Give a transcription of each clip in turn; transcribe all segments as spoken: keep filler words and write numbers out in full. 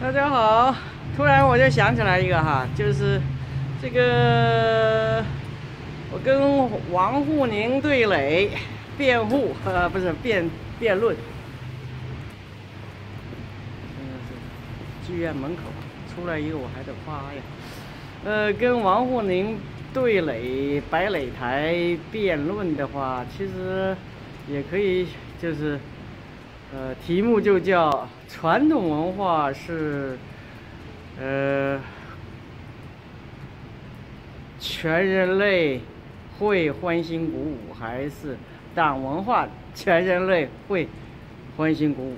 大家好，突然我就想起来一个哈，就是这个我跟王沪宁对垒辩护，呃，不是辩辩论。现在是剧院门口，出来一个我还得发呀。呃，跟王沪宁对垒白擂台辩论的话，其实也可以，就是呃，题目就叫传统文化是呃全人类会欢欣鼓舞，还是党文化全人类会欢欣鼓舞？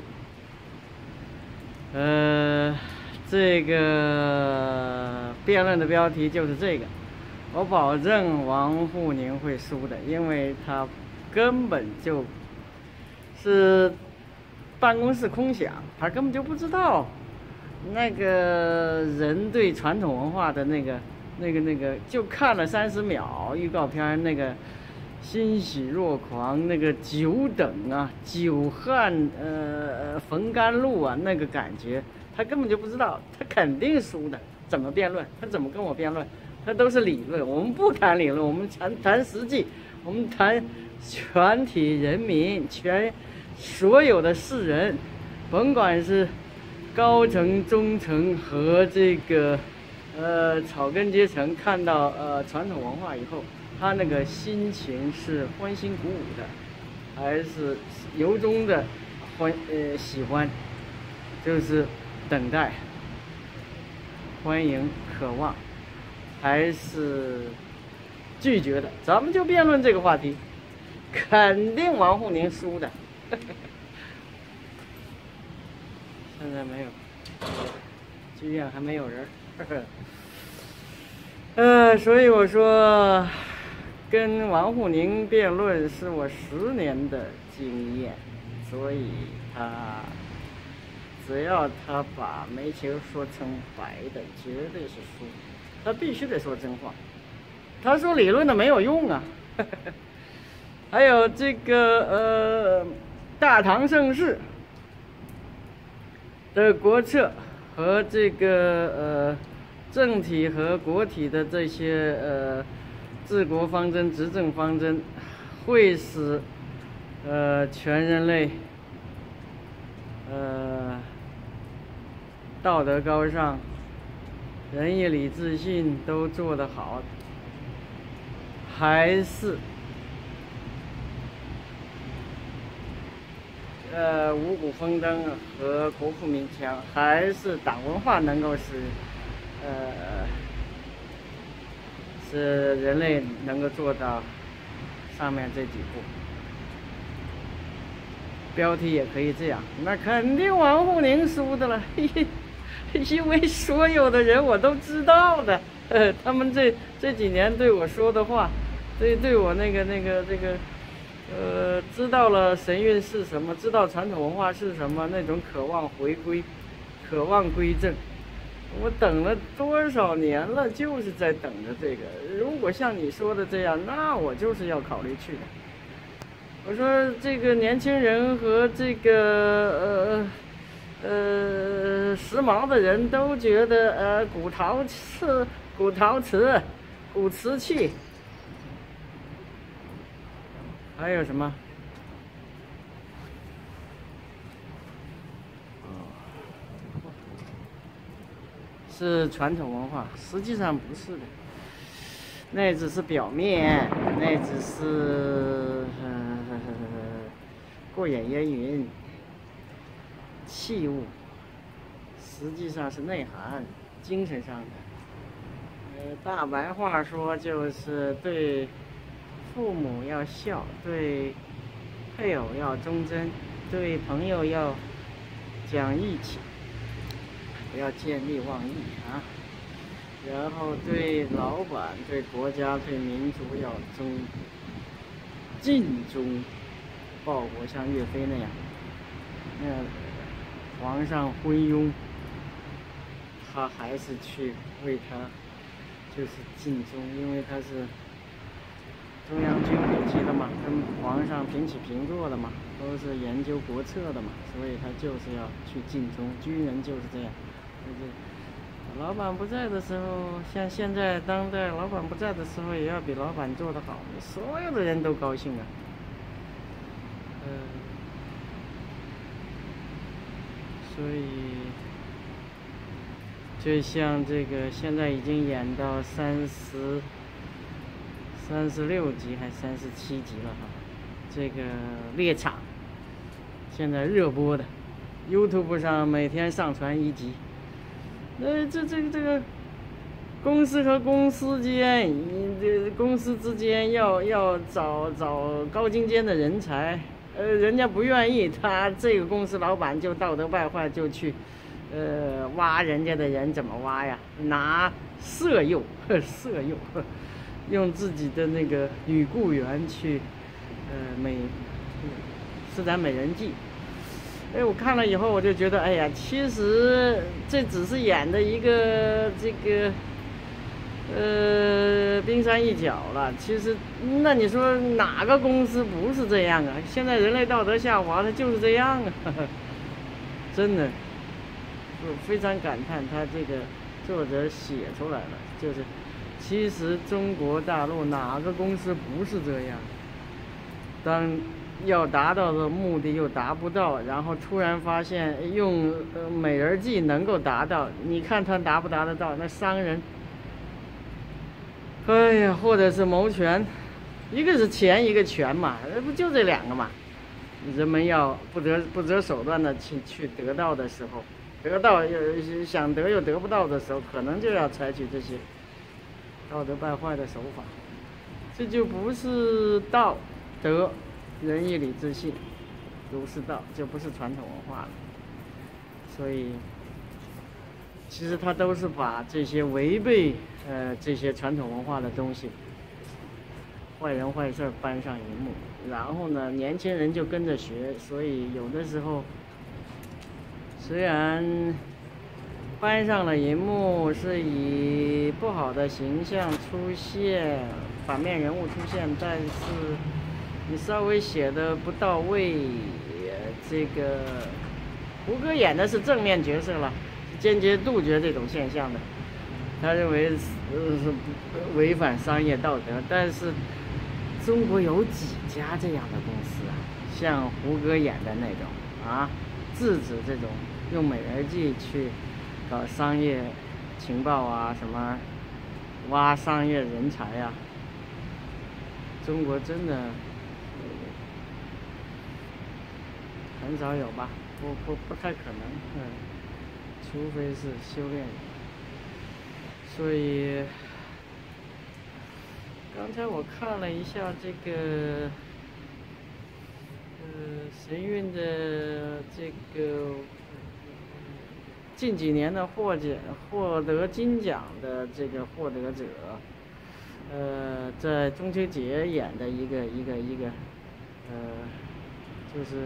呃，这个辩论的标题就是这个。我保证王沪宁会输的，因为他根本就是办公室空想，他根本就不知道那个人对传统文化的那个、那个、那个，就看了三十秒预告片，那个欣喜若狂，那个久等啊，久旱呃逢甘露啊，那个感觉，他根本就不知道，他肯定输的。怎么辩论？他怎么跟我辩论？他都是理论，我们不谈理论，我们谈谈实际，我们谈全体人民，全所有的世人，甭管是高层、中层和这个呃草根阶层，看到呃传统文化以后，他那个心情是欢欣鼓舞的，还是由衷的欢呃喜欢，就是等待、欢迎、渴望。还是拒绝的，咱们就辩论这个话题，肯定王沪宁输的。现在没有，剧院还没有人。呃，所以我说，跟王沪宁辩论是我十年的经验，所以他只要他把煤球说成白的，绝对是输。他必须得说真话，他说理论的没有用啊。还有这个呃，大唐盛世的国策和这个呃政体和国体的这些呃治国方针、执政方针，会使呃全人类呃道德高尚。仁义礼智信都做得好，还是呃五谷丰登和国富民强，还是党文化能够使呃使人类能够做到上面这几步？标题也可以这样，那肯定王沪宁输的了。嘿嘿，因为所有的人我都知道的，呃，他们这这几年对我说的话，对对我那个那个这个，呃，知道了神韵是什么，知道传统文化是什么，那种渴望回归，渴望归正，我等了多少年了，就是在等着这个。如果像你说的这样，那我就是要考虑去的。我说这个年轻人和这个呃。呃，时髦的人都觉得呃古陶瓷、古陶瓷、古瓷器，还有什么？是传统文化，实际上不是的，那只是表面，那只是呃过眼烟云。器物实际上是内涵，精神上的。呃，大白话说就是对父母要孝，对配偶要忠贞，对朋友要讲义气，不要见利忘义啊。然后对老板、对国家、对民族要忠尽忠报国，像岳飞那样。那皇上昏庸，他还是去为他就是尽忠，因为他是中央军委级的嘛，跟皇上平起平坐的嘛，都是研究国策的嘛，所以他就是要去尽忠。军人就是这样， 老板不在的时候，像现在当代老板不在的时候，也要比老板做得好，所有的人都高兴啊。嗯、呃，所以就像这个，现在已经演到三十、三十六集还是三十七集了哈。这个猎场现在热播的 ，YouTube 上每天上传一集。那这这个这个公司和公司间，这公司之间要要找找高精尖的人才，呃，人家不愿意，他这个公司老板就道德败坏，就去，呃，挖人家的人，怎么挖呀？拿色诱，色诱，用自己的那个女雇员去，呃，美施展美人计。哎，我看了以后，我就觉得，哎呀，其实这只是演的一个这个，呃，冰山一角了。其实，那你说哪个公司不是这样啊？现在人类道德下滑，它就是这样啊！呵呵真的，我非常感叹，他这个作者写出来了，就是其实中国大陆哪个公司不是这样？当要达到的目的又达不到，然后突然发现用呃美人计能够达到，你看他达不达得到？那商人，哎呀，或者是谋权，一个是钱，一个权嘛，不就这两个嘛？人们要不择不择手段的去去得到的时候，得到又想得又得不到的时候，可能就要采取这些道德败坏的手法，这就不是道德。仁义礼智信，儒释道，就不是传统文化了。所以，其实他都是把这些违背呃这些传统文化的东西，坏人坏事搬上荧幕，然后呢，年轻人就跟着学。所以有的时候，虽然搬上了荧幕，是以不好的形象出现，反面人物出现，但是你稍微写的不到位，这个胡歌演的是正面角色了，坚决杜绝这种现象的。他认为呃是违反商业道德，但是中国有几家这样的公司啊？像胡歌演的那种啊，制止这种用美人计去搞商业情报啊，什么挖商业人才啊，中国真的很少有吧，不不不太可能，嗯，除非是修炼人。所以刚才我看了一下这个，呃，神韵的这个近几年的获奖获得金奖的这个获得者，呃，在中秋节演的一个一个一个，呃，就是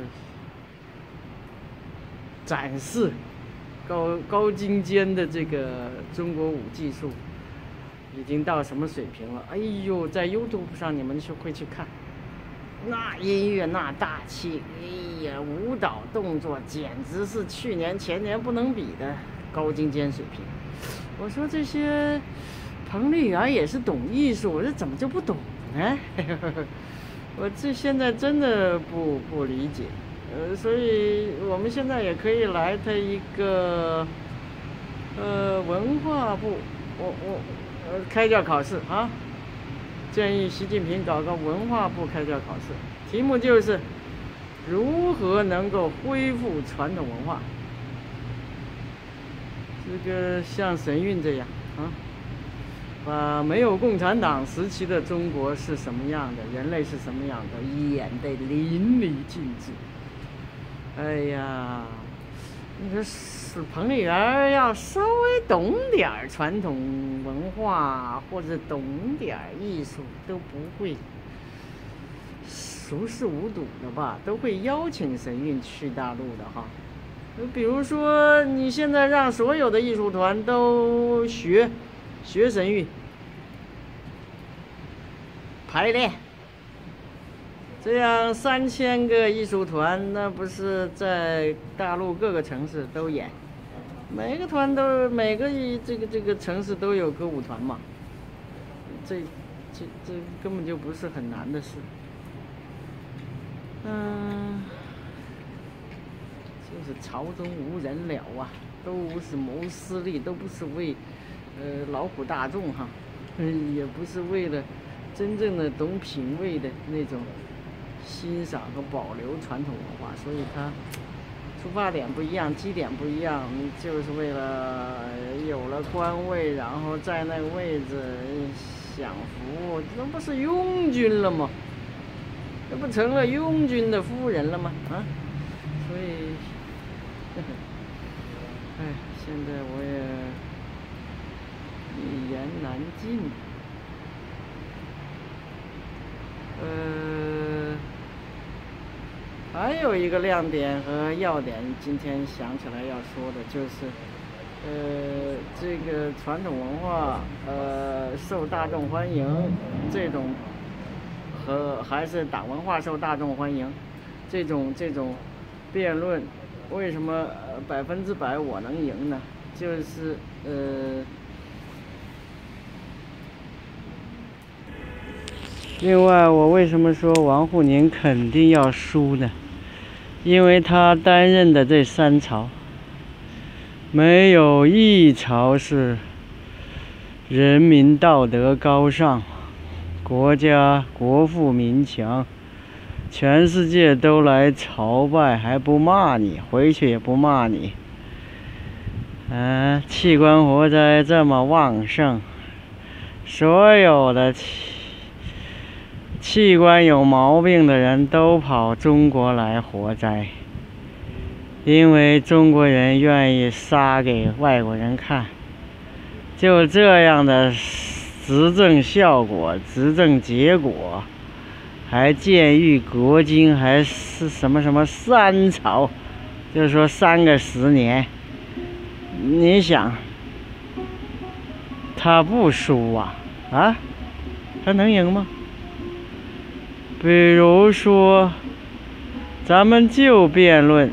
展示高高精尖的这个中国舞技术已经到什么水平了？哎呦，在 YouTube 上你们就会去看，那音乐那大气，哎呀，舞蹈动作简直是去年前年不能比的高精尖水平。我说这些彭丽媛也是懂艺术，我这怎么就不懂呢？我这现在真的不不理解。呃，所以我们现在也可以来他一个，呃，文化部，我我呃开教考试啊，建议习近平搞个文化部开教考试，题目就是如何能够恢复传统文化。这个像神韵这样啊，把没有共产党时期的中国是什么样的，人类是什么样的，演得淋漓尽致。哎呀，你说是彭丽媛要稍微懂点传统文化或者懂点艺术，都不会熟视无睹的吧？都会邀请神韵去大陆的哈。比如说，你现在让所有的艺术团都学学神韵，排练。这样三千个艺术团，那不是在大陆各个城市都演， 每个团都每个这个这个城市都有歌舞团嘛，这这这根本就不是很难的事。嗯，就是朝中无人了啊，都是谋私利，都不是为呃劳苦大众哈，嗯，也不是为了真正的懂品味的那种欣赏和保留传统文化，所以它出发点不一样，基点不一样，就是为了有了官位，然后在那个位置享福，这不是庸君了吗？这不成了庸君的夫人了吗？啊，所以，哎，现在我也一言难尽。呃，还有一个亮点和要点，今天想起来要说的就是，呃，这个传统文化，呃，受大众欢迎，这种和还是党文化受大众欢迎，这种这种辩论，为什么百分之百我能赢呢？就是呃。另外，我为什么说王沪宁肯定要输呢？因为他担任的这三朝，没有一朝是人民道德高尚、国家国富民强，全世界都来朝拜还不骂你，回去也不骂你。嗯，器官活摘这么旺盛，所有的器器官有毛病的人都跑中国来活摘，因为中国人愿意杀给外国人看。就这样的执政效果、执政结果，还建于国经，还是什么什么三朝，就是说三个十年。你想，他不输啊？啊，他能赢吗？比如说，咱们就辩论，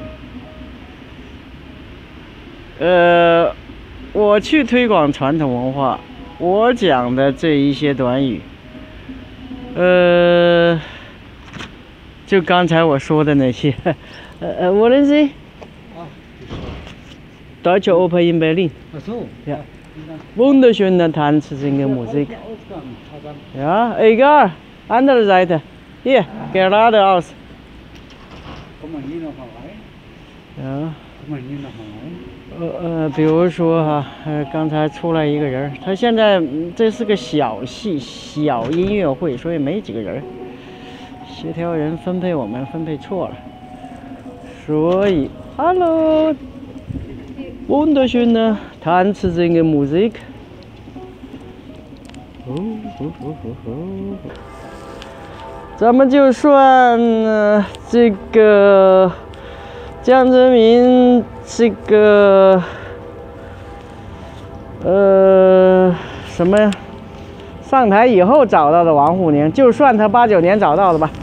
呃，我去推广传统文化，我讲的这一些短语，呃，就刚才我说的那些，呃呃，我认识。Deutsche Oper in Berlin. Ach so. Ja. Wunderschöner Tanz singen Musik. Ja, egal. Andere Seite. Hier, geradeaus. Komm mal hier nochmal rein. Ja. Komm mal hier nochmal rein. 呃呃，比如说哈，呃，刚才出来一个人，他现在这是个小戏、小音乐会，所以没几个人。协调人分配我们分配错了，所以 ，Hello。Wunderschöne Tanz singen Musik. 咱们就算、呃、这个江泽民这个呃什么呀？上台以后找到的王沪宁，就算他八九年找到的吧。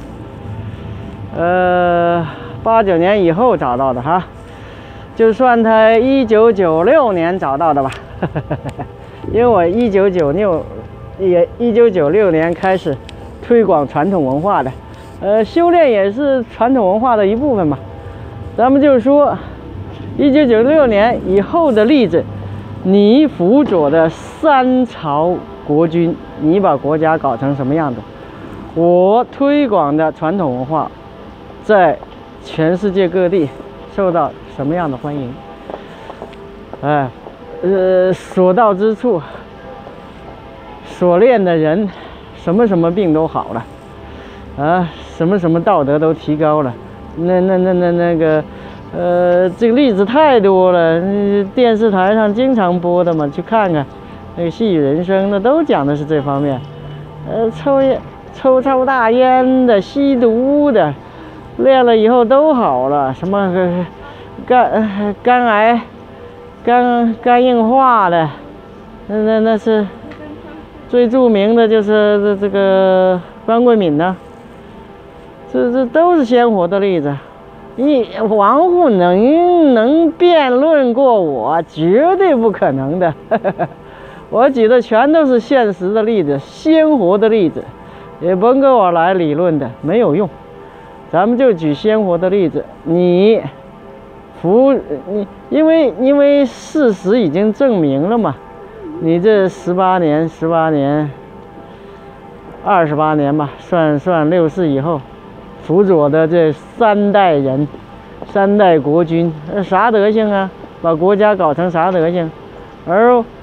呃，八九年以后找到的哈。就算他一九九六年找到的吧，因为我一九九六也一九九六年开始推广传统文化的，呃，修炼也是传统文化的一部分嘛。咱们就说，一九九六年以后的例子，你辅佐的三朝国君，你把国家搞成什么样子？我推广的传统文化，在全世界各地受到什么样的欢迎？哎，呃，所到之处，所练的人，什么什么病都好了，啊，什么什么道德都提高了。那那那那那个，呃，这个例子太多了，电视台上经常播的嘛，去看看，那个《细雨人生》那都讲的是这方面。呃，抽烟、抽抽大烟的、吸毒的。练了以后都好了，什么肝肝癌、肝肝硬化的，那那那是最著名的就是这个关桂敏呢，这这都是鲜活的例子。 你王沪能能辩论过我，绝对不可能的。我举的全都是现实的例子，鲜活的例子，也甭跟我来理论的，没有用。咱们就举鲜活的例子，你服你，因为因为事实已经证明了嘛，你这十八年、十八年、二十八年吧，算算六四以后，辅佐的这三代人、三代国君，啥德行啊？把国家搞成啥德行？而呃，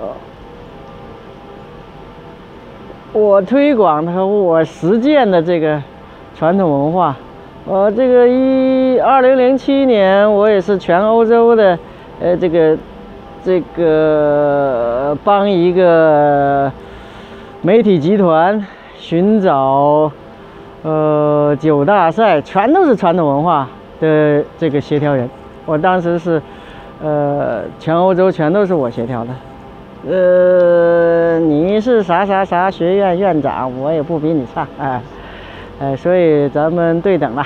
我推广的和我实践的这个传统文化，呃，这个一二零零七年，我也是全欧洲的，呃，这个这个帮一个媒体集团寻找呃九大赛，全都是传统文化的这个协调人。我当时是呃全欧洲全都是我协调的。呃，你是啥啥啥学院院长，我也不比你差啊，呃，所以咱们对等了。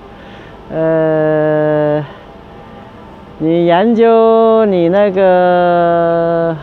呃，你研究你那个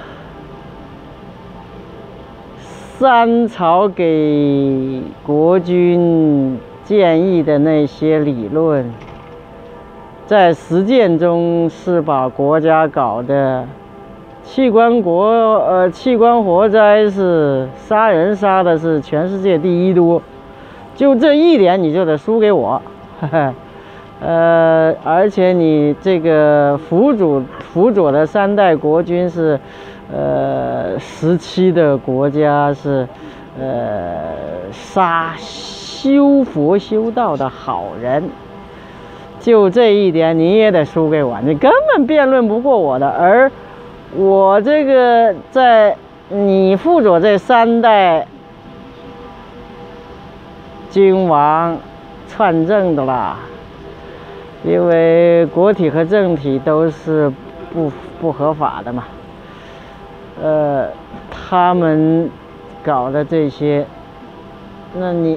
三朝给国君建议的那些理论，在实践中是把国家搞得器官国呃器官活摘是杀人杀的是全世界第一多，就这一点你就得输给我，呵呵，呃，而且你这个辅佐辅佐的三代国君是，呃，时期的国家是，呃，杀修佛修道的好人，就这一点你也得输给我，你根本辩论不过我的，而我这个在你辅佐这三代君王篡政的啦，因为国体和政体都是不不合法的嘛，呃，他们搞的这些，那你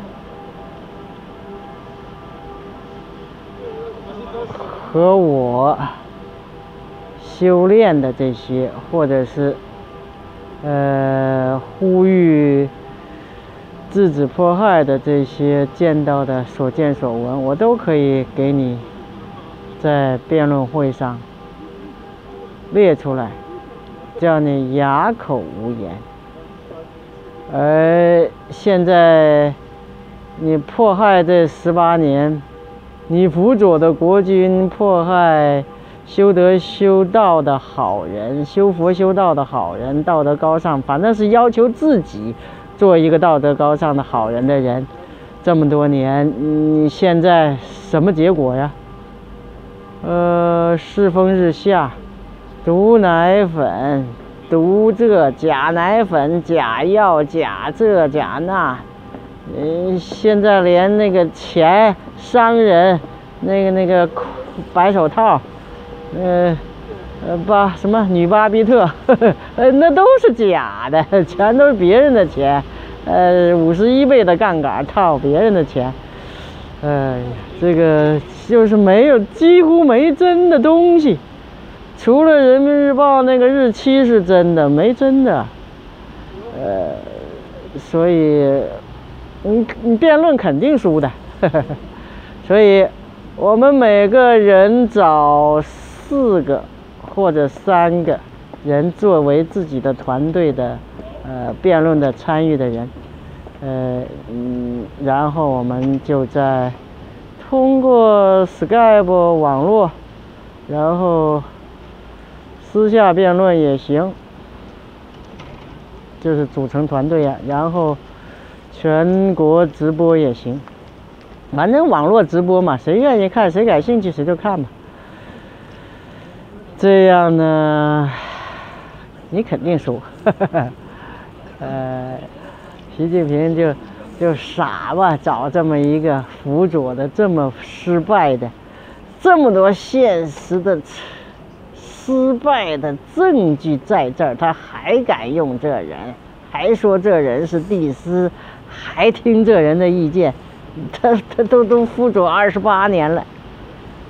和我修炼的这些，或者是呃呼吁制止迫害的这些见到的所见所闻，我都可以给你在辩论会上列出来，叫你哑口无言。而现在你迫害这十八年，你辅佐的国君迫害修德修道的好人，修佛修道的好人，道德高尚，反正是要求自己做一个道德高尚的好人的人，这么多年，你现在什么结果呀？呃，世风日下，毒奶粉，毒这假奶粉、假药、假这假那，嗯、呃，现在连那个钱商人，那个那个白手套，呃。呃，巴什么女巴比特，呵呵，呃，那都是假的，全都是别人的钱，呃，五十一倍的杠杆套别人的钱，呃，这个就是没有，几乎没真的东西，除了人民日报那个日期是真的，没真的，呃，所以你你辩论肯定输的，呵呵，所以我们每个人找四个或者三个人作为自己的团队的呃辩论的参与的人，呃嗯，然后我们就在通过 Skype 网络，然后私下辩论也行，就是组成团队啊，然后全国直播也行，反正网络直播嘛，谁愿意看谁感兴趣谁就看嘛。这样呢，你肯定输，呃，习近平就就傻吧，找这么一个辅佐的这么失败的，这么多现实的失败的证据在这儿，他还敢用这人，还说这人是帝师，还听这人的意见，他他都都辅佐二十八年了，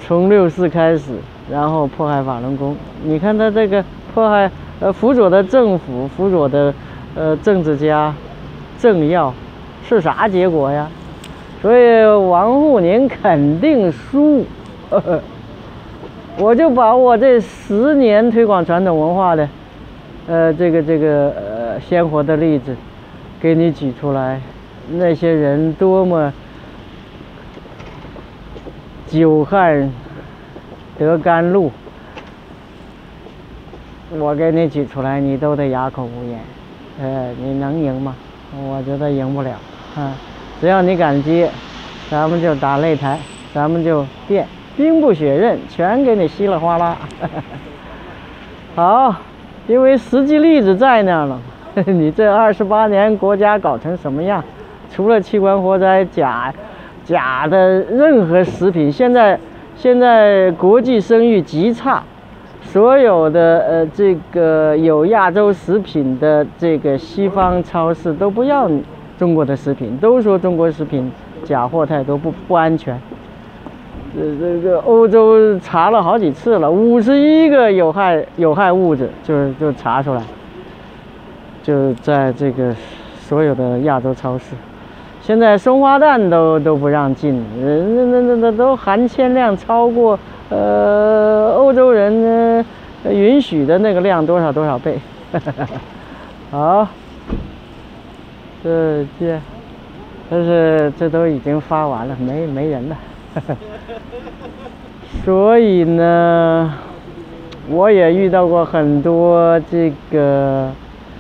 从六四开始，然后迫害法轮功。你看他这个迫害，呃，辅佐的政府，辅佐的呃政治家、政要，是啥结果呀？所以王沪宁肯定输。呵呵，我就把我这十年推广传统文化的，呃，这个这个呃鲜活的例子，给你举出来。那些人多么久旱得甘露，我给你举出来，你都得哑口无言。呃，你能赢吗？我觉得赢不了啊。只要你敢接，咱们就打擂台，咱们就变，兵不血刃，全给你稀里哗啦。好，因为实际例子在那儿了。你这二十八年国家搞成什么样？除了器官活摘、假假的任何食品，现在现在国际声誉极差，所有的呃这个有亚洲食品的这个西方超市都不要中国的食品，都说中国食品假货太多，不不安全。这这个欧洲查了好几次了，五十一个有害有害物质就就查出来，就在这个所有的亚洲超市。现在松花蛋都都不让进，那那那那都含铅量超过呃欧洲人呢、呃、允许的那个量多少多少倍。好，再见。但是这都已经发完了，没没人了。所以呢，我也遇到过很多这个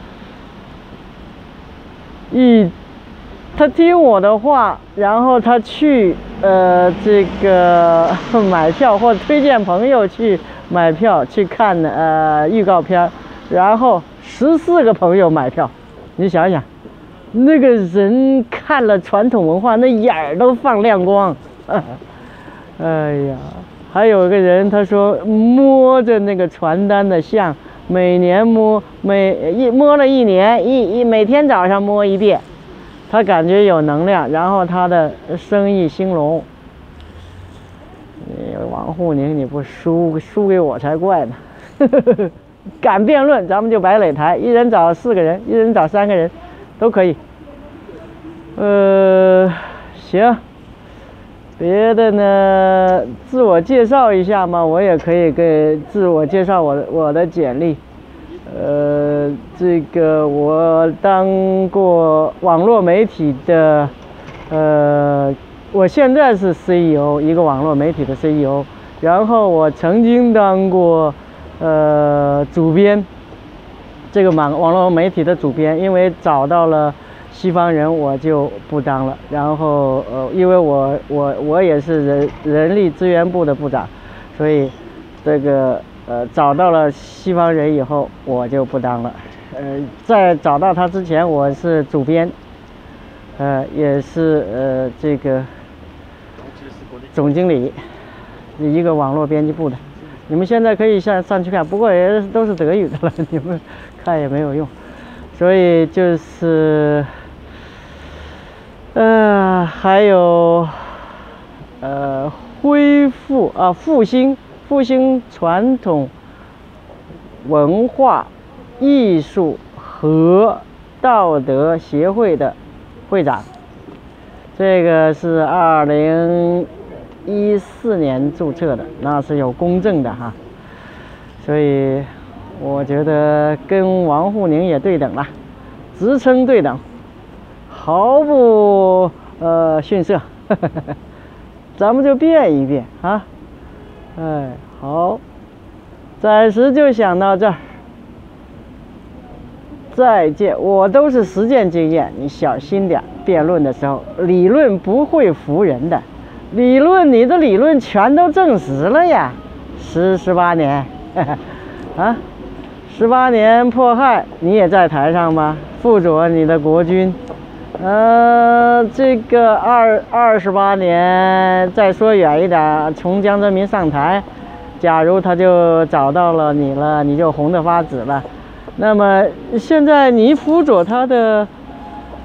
一。他听我的话，然后他去呃这个买票，或推荐朋友去买票去看呃预告片，然后十四个朋友买票，你想想，那个人看了传统文化，那眼儿都放亮光。哎呀，还有一个人他说摸着那个传单的像，每年摸每一摸了一年，一一每天早上摸一遍。他感觉有能量，然后他的生意兴隆。你王沪宁你不输输给我才怪呢！敢辩论，咱们就摆擂台，一人找四个人，一人找三个人，都可以。呃，行，别的呢，自我介绍一下嘛，我也可以给自我介绍我我的简历。呃，这个我当过网络媒体的，呃，我现在是 C E O， 一个网络媒体的 C E O。然后我曾经当过呃主编，这个网网络媒体的主编，因为找到了西方人，我就不当了。然后呃，因为我我我也是人人力资源部的部长，所以这个。呃，找到了西方人以后，我就不当了。呃，在找到他之前，我是主编，呃，也是呃这个总经理，一个网络编辑部的。你们现在可以上上去看，不过也都是德语的了，你们看也没有用。所以就是，呃，还有呃恢复啊复兴。复兴传统文化艺术和道德协会的会长，这个是二零一四年注册的，那是有公证的哈，所以我觉得跟王沪宁也对等了，职称对等，毫不呃逊色。咱们就变一变啊。哎，好，暂时就想到这儿。再见，我都是实践经验，你小心点。辩论的时候，理论不会服人的，理论你的理论全都证实了呀。十十八年，啊，十八年迫害，你也在台上吗？辅佐你的国军。呃，这个二二十八年，再说远一点，从江泽民上台，假如他就找到了你了，你就红得发紫了。那么现在你辅佐他的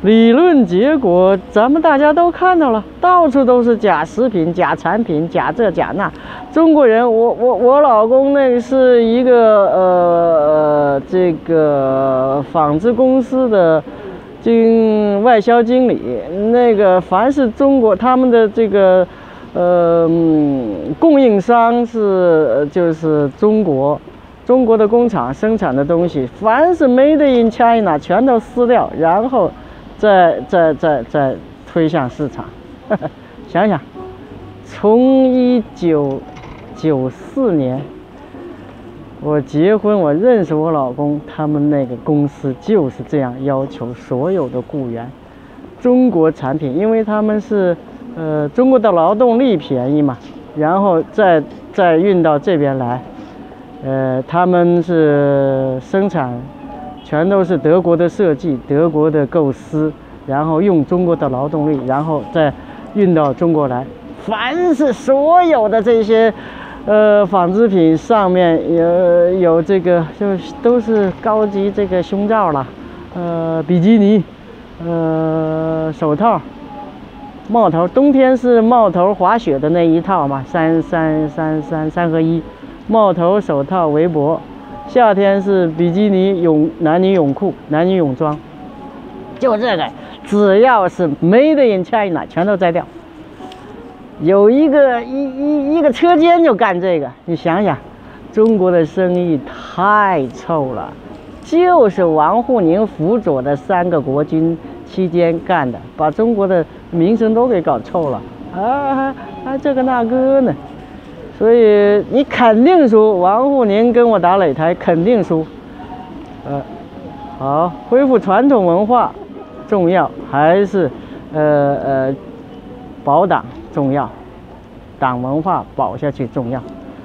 理论结果咱们大家都看到了，到处都是假食品、假产品、假这假那。中国人，我我我老公那个是一个呃这个纺织公司的经外销经理，那个凡是中国他们的这个呃供应商是就是中国。中国的工厂生产的东西，凡是 Made in China 全都撕掉，然后再再再再推向市场。想想，从一九九四年我结婚，我认识我老公，他们那个公司就是这样要求所有的雇员，中国产品，因为他们是呃中国的劳动力便宜嘛，然后再再运到这边来。呃，他们是生产，全都是德国的设计、德国的构思，然后用中国的劳动力，然后再运到中国来。凡是所有的这些，呃，纺织品上面有有这个，就都是高级这个胸罩了，呃，比基尼，呃，手套、帽头。冬天是帽头滑雪的那一套嘛，三三三三三合一。帽头、手套、围脖，夏天是比基尼泳男女泳裤、男女泳装，就这个，只要是 Made in China 全都摘掉。有一个一一一个车间就干这个，你想想，中国的生意太臭了，就是王沪宁辅佐的三个国军期间干的，把中国的名声都给搞臭了啊，还还这个那个呢。所以你肯定输，王沪宁跟我打擂台肯定输。呃，好，恢复传统文化重要还是呃呃保党重要？党文化保下去重要。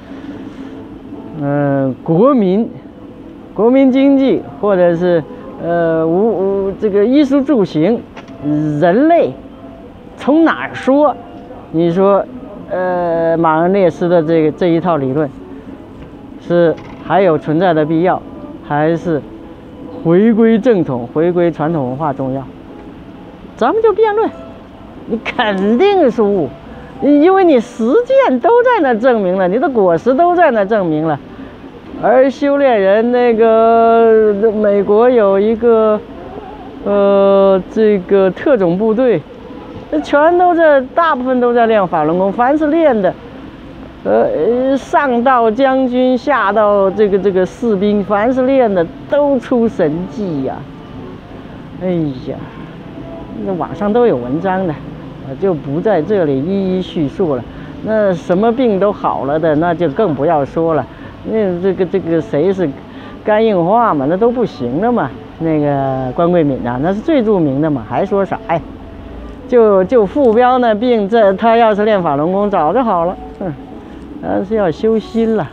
嗯、呃，国民国民经济或者是呃无无这个衣食住行，人类从哪儿说？你说？呃，马恩列斯的这个这一套理论，是还有存在的必要，还是回归正统、回归传统文化重要？咱们就辩论，你肯定输，因为你实践都在那证明了，你的果实都在那证明了。而修炼人那个美国有一个呃这个特种部队。全都在，大部分都在练法轮功。凡是练的，呃，上到将军，下到这个这个士兵，凡是练的都出神迹呀！哎呀，那网上都有文章的，我就不在这里一一叙述了。那什么病都好了的，那就更不要说了。那这个这个谁是肝硬化嘛，那都不行了嘛。那个关桂敏啊，那是最著名的嘛，还说啥呀？就就傅彪那病，这他要是练法轮功，早就好了。嗯，但是要修心了。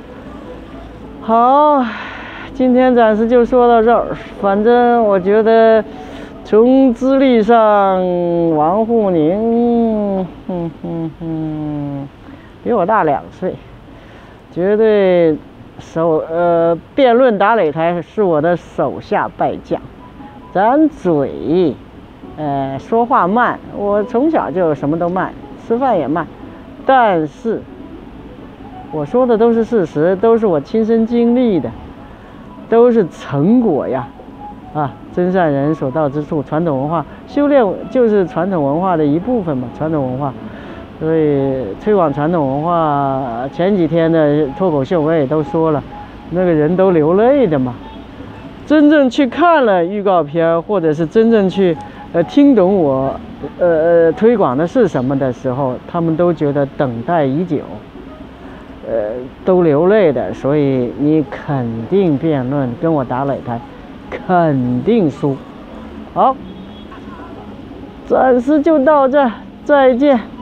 好，今天暂时就说到这儿。反正我觉得，从资历上，王沪宁，哼哼哼，比我大两岁，绝对手呃辩论打擂台是我的手下败将。咱嘴。呃，说话慢，我从小就什么都慢，吃饭也慢，但是我说的都是事实，都是我亲身经历的，都是成果呀！啊，真善人所到之处，传统文化修炼就是传统文化的一部分嘛，传统文化，所以推广传统文化，前几天的脱口秀我也都说了，那个人都流泪的嘛。真正去看了预告片，或者是真正去。呃，听懂我，呃呃推广的是什么的时候，他们都觉得等待已久，呃，都流泪的。所以你肯定辩论跟我打擂台，肯定输。好，暂时就到这，再见。